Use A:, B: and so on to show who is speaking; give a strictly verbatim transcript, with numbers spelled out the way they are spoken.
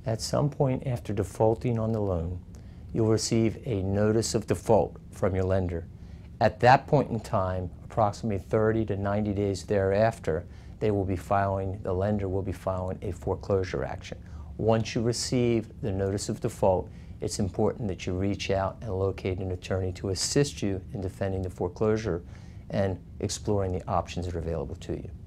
A: At some point after defaulting on the loan, you'll receive a notice of default from your lender. At that point in time, approximately thirty to ninety days thereafter, they will be filing, the lender will be filing a foreclosure action. Once you receive the notice of default, it's important that you reach out and locate an attorney to assist you in defending the foreclosure and exploring the options that are available to you.